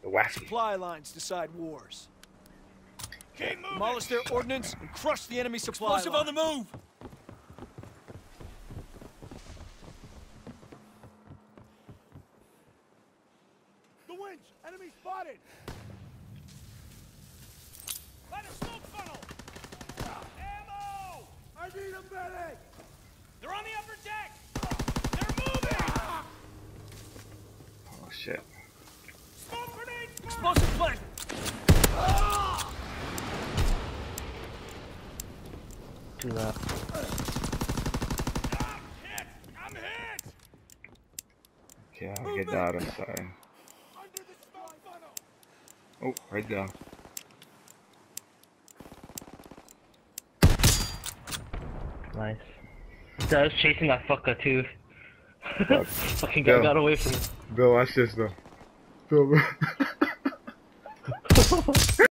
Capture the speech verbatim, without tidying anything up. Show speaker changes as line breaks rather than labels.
wacky.
Supply lines decide wars. Demolish their ordnance and crush the enemy supply
Explosive
line.
on the move!
The winch! Enemy spotted!
Light a smoke funnel! Ammo!
I need a medic!
They're on the upper deck! They're moving!
Oh shit.
Smoke grenade!
Explosive plant!
Do that.
I'm hit! I'm hit!
Okay, I'll get that inside.
Under the smoke funnel!
Oh, right there.
Nice. So I was chasing that fucker too.
Fuck.
Fucking guy
Bill.
got away from me.
Bill, watch this though. Bill,